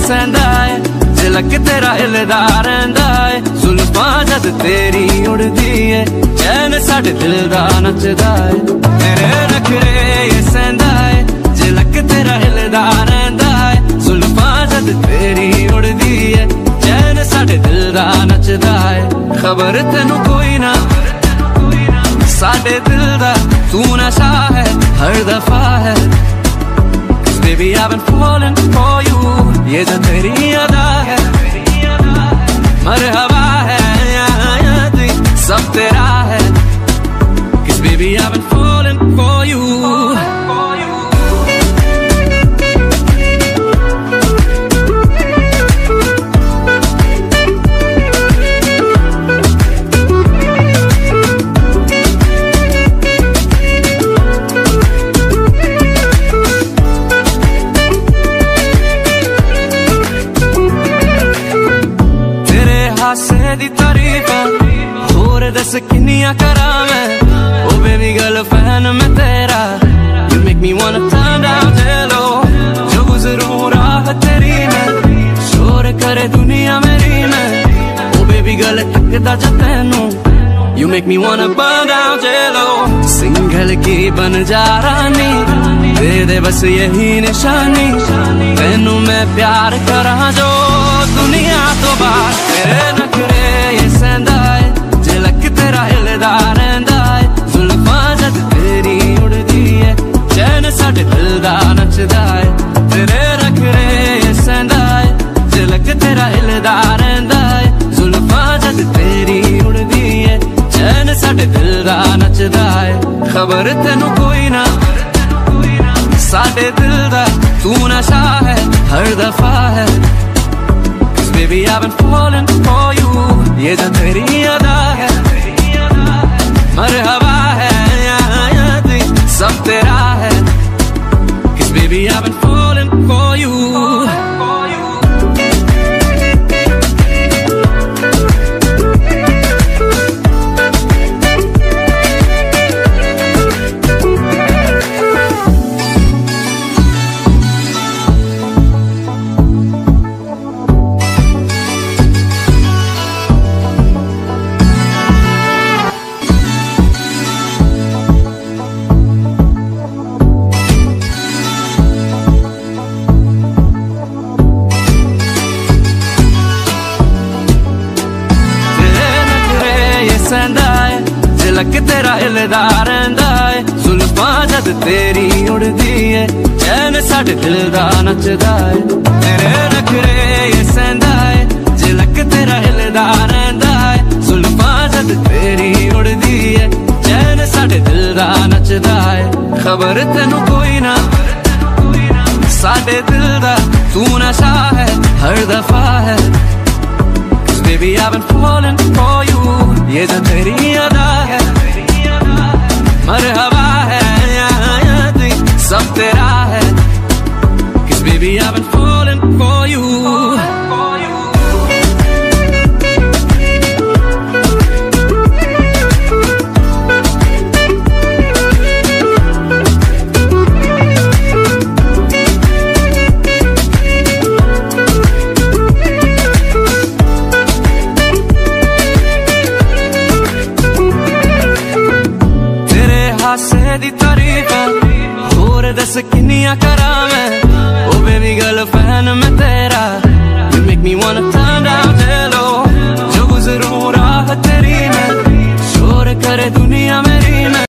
सहंदा है, झलक तेरा हिलदा रहिंदा है। जुल्फां जद तेरी उड़दी है, चैन साडे दिल दा नचदा है। तेरे नखरे ये सहंदा है, झलक तेरा हिलदा रहिंदा है। जुल्फां जद तेरी उड़दी है, चैन साडे दिल दा नचदा है। खबर तेनू कोई ना साडे दिल दा, तू नशा है हर दफा है। Baby I've been falling for you, ये जो तेरी अदा है मरहबा है, सब तेरा है। Cause baby I've been falling for you। हासे दी तारीफा होर दस किन्नियां करां मैं। ओ बेबी गर्ल फैन मैं तेरा, you make me wanna turn down hello। जो गुजरूं राह तेरी में, शोर करे दुनिया मेरी में। ओ बेबी गर्ल तकदा जा तैनू, you make me wanna burn down hello। Single की बन जा रानी, दे दे बस यही निशानी। तैनू मैं प्यार करा जो दुनिया तो बाहर। तेरे नखरे ये सहंदा है, झलक तेरा हिलदा रहिंदा है। जुल्फां जद तेरी उड़दी है, चैन साडे दिल दा नचदा है। तेरे नखरे ये सहंदा है, झलक तेरा हिलदा रहिंदा है। जुल्फां जद तेरी उड़दी है, चैन साडे दिल दा नचदा है। खबर तेनू कोई ना साडे दिल दा, तू नशा है हर दफा है। Baby I've been falling for you, ये जो तेरी अदा है मरहबा है, सब तेरा है। Cause baby I've been falling for you। सहंदा है, झलक तेरा हिलदा रहिंदा है। जुल्फां जद तेरी उड़दी है, चैन साडे दिल दा नचदा है। तेरे नखरे ये सहंदा है, झलक तेरा हिलदा रहिंदा है। जुल्फां जद तेरी उड़दी है, चैन साडे दिल दा नचदा है। खबर तेनू कोई ना साडे दिल दा, तू नशा है हर दफा है। Baby I've been falling for you, ये जो तेरी अदा है मरहबा है, सब तेरा है। Cause baby I've been falling for you। हासे दी तारीफा होर दस किन्नियां करां मैं। ओ बेबी गर्ल फैन मैं तेरा, you make me wanna turn down hello। जो गुजरूं राह तेरी में, शोर करे दुनिया मेरी में।